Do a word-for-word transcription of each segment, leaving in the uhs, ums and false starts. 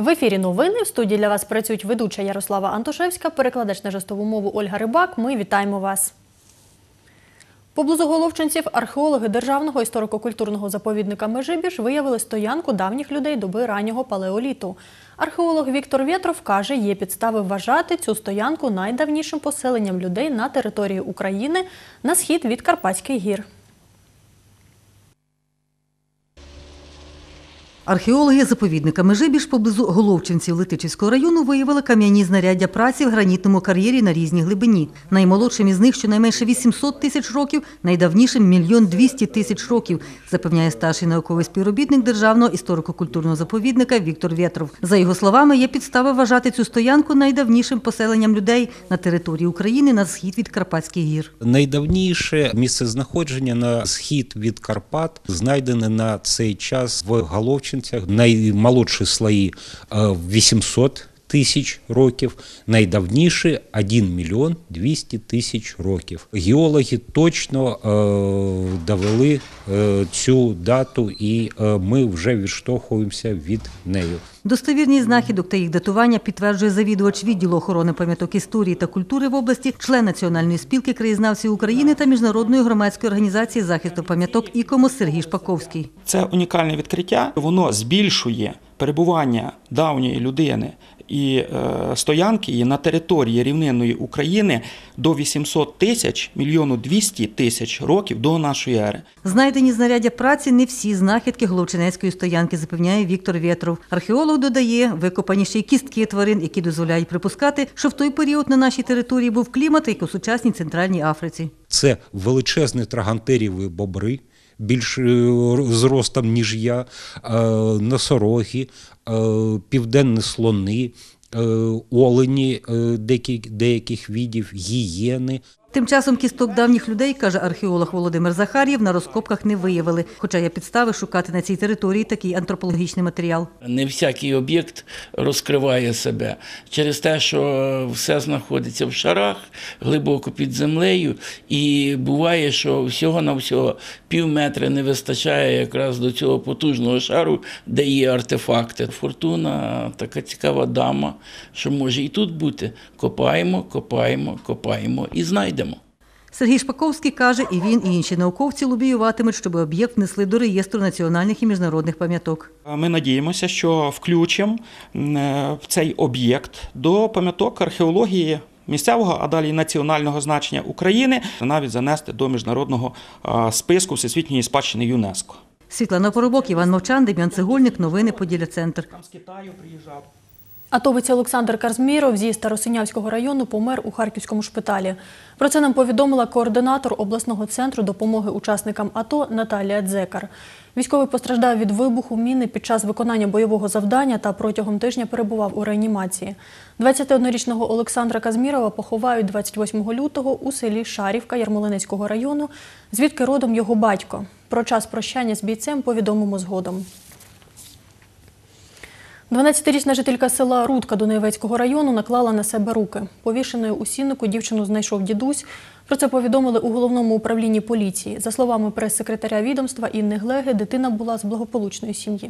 В ефірі новини. В студії для вас працюють ведуча Ярослава Антошевська, перекладач на жестову мову Ольга Рибак. Ми вітаємо вас. Поблизу Головчинців археологи Державного історико-культурного заповідника Межибіж виявили стоянку давніх людей доби раннього палеоліту. Археолог Віктор Вєтров каже, є підстави вважати цю стоянку найдавнішим поселенням людей на території України на схід від Карпатських гір. Археологи заповідника Межибіж поблизу Головчинців Летичівського району виявили кам'яні знаряддя праці в гранітному кар'єрі на різній глибині. Наймолодшим із них щонайменше вісімсот тисяч років, найдавнішим – мільйон двісті тисяч років, запевняє старший науковий співробітник Державного історико-культурного заповідника Віктор Вєтров. За його словами, є підстави вважати цю стоянку найдавнішим поселенням людей на території України на схід від Карпатських гір. Найдавніше місцезнаходження на схід від Карпат знайдене на цей час в Головчинцях. Наймолодші слої – вісімсот тисяч років, найдавніші – один мільйон двісті тисяч років. Геологи точно е, довели е, цю дату і е, ми вже відштовхуємося від неї. Достовірність знахідок та їх датування підтверджує завідувач відділу охорони пам'яток історії та культури в області, член Національної спілки краєзнавців України та Міжнародної громадської організації захисту пам'яток «Ікомос» Сергій Шпаковський. Це унікальне відкриття, воно збільшує перебування давньої людини і е, стоянки її на території рівнинної України до вісімсот тисяч, мільйону двісті тисяч років до нашої ери. Знайдені знаряддя праці не всі знахідки Головчинецької стоянки, запевняє Віктор Вєтров. Археолог додає, викопані ще й кістки тварин, які дозволяють припускати, що в той період на нашій території був клімат, як у сучасній Центральній Африці. Це величезні трагантеріві бобри, більш зростом, ніж я, носороги, південні слони, олені деяких видів, гієни. Тим часом кісток давніх людей, каже археолог Володимир Захар'єв, на розкопках не виявили, хоча є підстави шукати на цій території такий антропологічний матеріал. Не всякий об'єкт розкриває себе через те, що все знаходиться в шарах, глибоко під землею, і буває, що всього-навсього пів метра не вистачає якраз до цього потужного шару, де є артефакти. Фортуна – така цікава дама, що може і тут бути. Копаємо, копаємо, копаємо і знайдемо. Сергій Шпаковський каже, і він, і інші науковці лобіюватимуть, щоб об'єкт внесли до реєстру національних і міжнародних пам'яток. Ми надіємося, що включимо цей об'єкт до пам'яток археології місцевого, а далі національного значення України, навіть занести до міжнародного списку Всесвітньої спадщини ЮНЕСКО. Світлана Поробок, Іван Мовчан, Дем'ян Цегольник, новини Поділля-Центр. Атовець Олександр Карзміров зі Старосинявського району помер у Харківському шпиталі. Про це нам повідомила координатор обласного центру допомоги учасникам АТО Наталія Дзекар. Військовий постраждав від вибуху міни під час виконання бойового завдання та протягом тижня перебував у реанімації. двадцятиоднорічного Олександра Карзмірова поховають двадцять восьмого лютого у селі Шарівка Ярмолинецького району, звідки родом його батько. Про час прощання з бійцем повідомимо згодом. дванадцятирічна жителька села Рудка Дунаєвецького району наклала на себе руки. Повішеною у сіннику дівчину знайшов дідусь. Про це повідомили у головному управлінні поліції. За словами прес-секретаря відомства Інни Глеги, дитина була з благополучної сім'ї.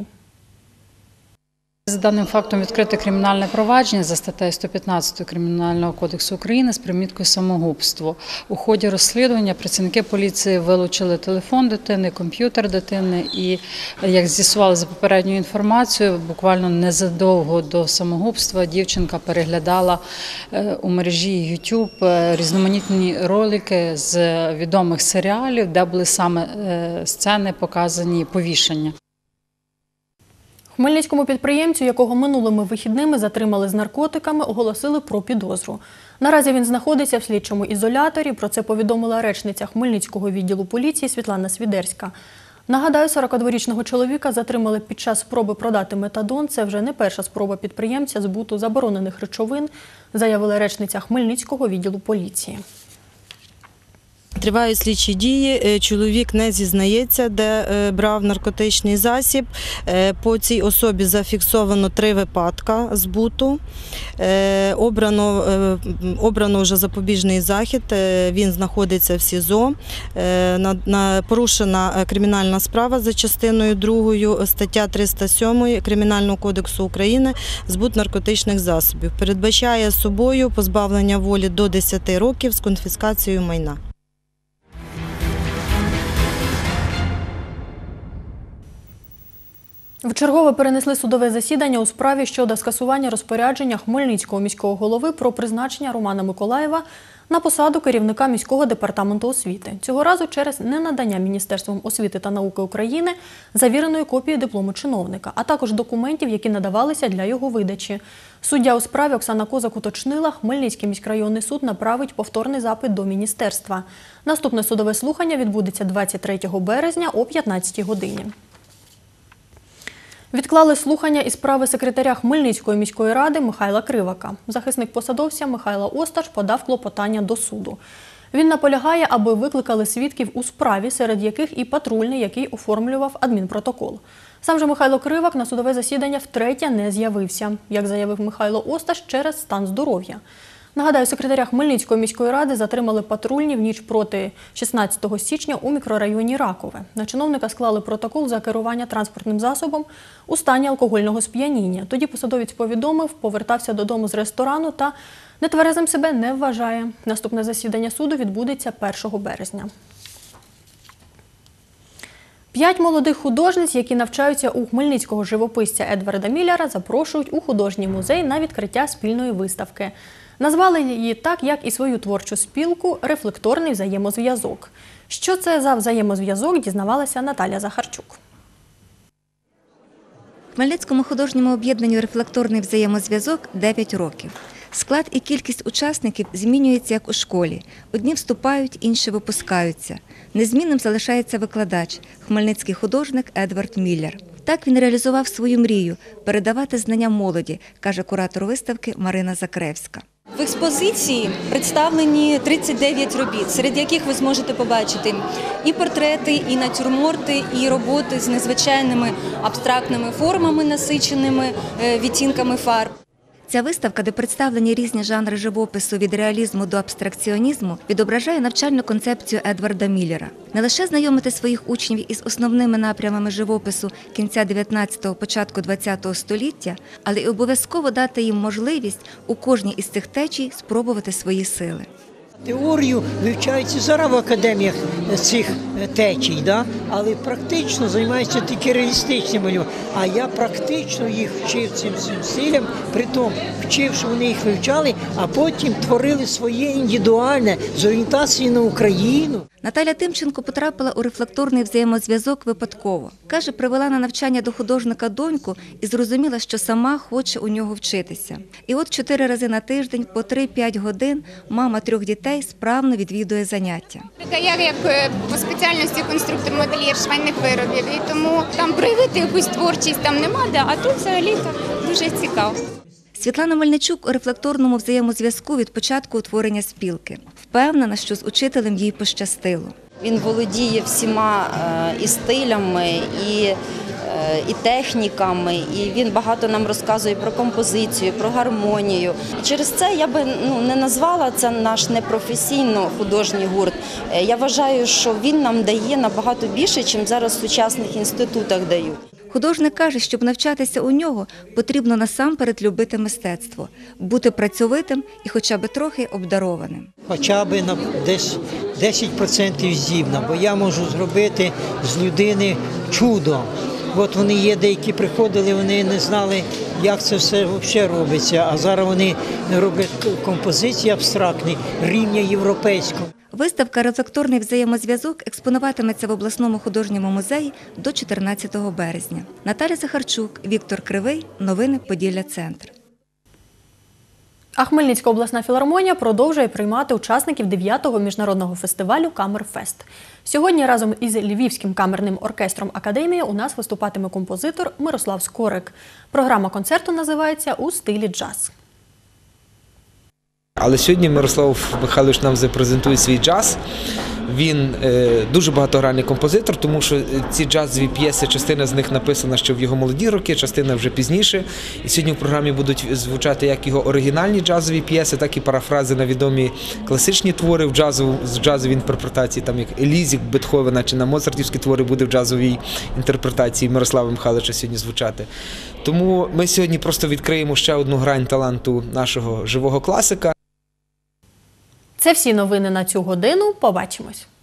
За даним фактом відкрите кримінальне провадження за статтею сто п'ятнадцять Кримінального кодексу України з приміткою самогубство. У ході розслідування працівники поліції вилучили телефон дитини, комп'ютер дитини і, як з'ясували за попередньою інформацією, буквально незадовго до самогубства дівчинка переглядала у мережі ютуб різноманітні ролики з відомих серіалів, де були саме сцени показані повішення. Хмельницькому підприємцю, якого минулими вихідними затримали з наркотиками, оголосили про підозру. Наразі він знаходиться в слідчому ізоляторі, про це повідомила речниця Хмельницького відділу поліції Світлана Свідерська. Нагадаю, сорокадворічного чоловіка затримали під час спроби продати метадон. Це вже не перша спроба підприємця збуту заборонених речовин, заявила речниця Хмельницького відділу поліції. Тривають слідчі дії. Чоловік не зізнається, де брав наркотичний засіб. По цій особі зафіксовано три випадки збуту. Обрано, обрано вже запобіжний захід. Він знаходиться в СІЗО. Порушена кримінальна справа за частиною другою, стаття триста сім Кримінального кодексу України «Збут наркотичних засобів». Передбачає собою позбавлення волі до десяти років з конфіскацією майна. Вчергове перенесли судове засідання у справі щодо скасування розпорядження Хмельницького міського голови про призначення Романа Миколаєва на посаду керівника міського департаменту освіти. Цього разу через ненадання Міністерством освіти та науки України завіреної копії диплому чиновника, а також документів, які надавалися для його видачі. Суддя у справі Оксана Козак уточнила, Хмельницький міськрайонний суд направить повторний запит до міністерства. Наступне судове слухання відбудеться двадцять третього березня о п'ятнадцятій годині. Відклали слухання із справи секретаря Хмельницької міської ради Михайла Кривака. Захисник посадовця Михайло Осташ подав клопотання до суду. Він наполягає, аби викликали свідків у справі, серед яких і патрульний, який оформлював адмінпротокол. Сам же Михайло Кривак на судове засідання втретє не з'явився, як заявив Михайло Осташ, через стан здоров'я. Нагадаю, секретаря Хмельницької міської ради затримали патрульні в ніч проти шістнадцятого січня у мікрорайоні Ракове. На чиновника склали протокол за керування транспортним засобом у стані алкогольного сп'яніння. Тоді посадовець повідомив, повертався додому з ресторану та нетверезим себе не вважає. Наступне засідання суду відбудеться першого березня. П'ять молодих художниць, які навчаються у хмельницького живописця Едварда Міллера, запрошують у художній музей на відкриття спільної виставки. Назвали її так, як і свою творчу спілку «Рефлекторний взаємозв'язок». Що це за взаємозв'язок, дізнавалася Наталя Захарчук. Хмельницькому художньому об'єднанню «Рефлекторний взаємозв'язок» дев'ять років. Склад і кількість учасників змінюється, як у школі. Одні вступають, інші випускаються. Незмінним залишається викладач – хмельницький художник Едвард Міллер. Так він реалізував свою мрію – передавати знання молоді, каже куратор виставки Марина Закревська. В експозиції представлені тридцять дев'ять робіт, серед яких ви зможете побачити і портрети, і натюрморти, і роботи з незвичайними абстрактними формами, насиченими відтінками фарб. Ця виставка, де представлені різні жанри живопису від реалізму до абстракціонізму, відображає навчальну концепцію Едварда Міллера. Не лише знайомити своїх учнів із основними напрямами живопису кінця дев'ятнадцятого – початку ХХ століття, але й обов'язково дати їм можливість у кожній із цих течій спробувати свої сили. Теорію вивчаються зараз в академіях цих течій, да? Але практично займаються тільки реалістичним малюванням. А я практично їх вчив цим всім стилям, притом вчив, що вони їх вивчали, а потім творили своє індивідуальне з орієнтацією на Україну. Наталя Тимченко потрапила у рефлекторний взаємозв'язок випадково. Каже, привела на навчання до художника доньку і зрозуміла, що сама хоче у нього вчитися. І от чотири рази на тиждень, по три-п'ять годин, мама трьох дітей справно відвідує заняття. Я як по спеціальності конструктор-модельєр швейних виробів, і тому там проявити якусь творчість там нема, а тут взагалі дуже цікаво. Світлана Мельничук у рефлекторному взаємозв'язку від початку утворення спілки. Впевнена, що з учителем їй пощастило. Він володіє всіма і стилями, і, і техніками, і він багато нам розказує про композицію, про гармонію. Через це я би ну, не назвала це наш непрофесійно художній гурт. Я вважаю, що він нам дає набагато більше, ніж зараз в сучасних інститутах дають. Художник каже, щоб навчатися у нього, потрібно насамперед любити мистецтво, бути працьовитим і хоча б трохи обдарованим. Хоча б на десь десять відсотків здібна, бо я можу зробити з людини чудо. От вони є, деякі приходили, вони не знали, як це все взагалі робиться, а зараз вони роблять композиції абстрактні, рівня європейського. Виставка «Рефлекторний взаємозв'язок» експонуватиметься в обласному художньому музеї до чотирнадцятого березня. Наталя Захарчук, Віктор Кривий. Новини Поділля-Центр. А Хмельницька обласна філармонія продовжує приймати учасників дев'ятого міжнародного фестивалю «Камерфест». Сьогодні разом із Львівським камерним оркестром «Академія» у нас виступатиме композитор Мирослав Скорик. Програма концерту називається «У стилі джаз». Але сьогодні Мирослав Михайлович нам запрезентує свій джаз. Він дуже багатогранний композитор, тому що ці джазові п'єси, частина з них написана ще в його молоді роки, частина вже пізніше. І сьогодні в програмі будуть звучати як його оригінальні джазові п'єси, так і парафрази на відомі класичні твори в джазовій, в джазовій інтерпретації, там як Елізік Бетховена чи на моцартівські твори буде в джазовій інтерпретації Мирослава Михайловича сьогодні звучати. Тому ми сьогодні просто відкриємо ще одну грань таланту нашого живого класика. Це всі новини на цю годину. Побачимось.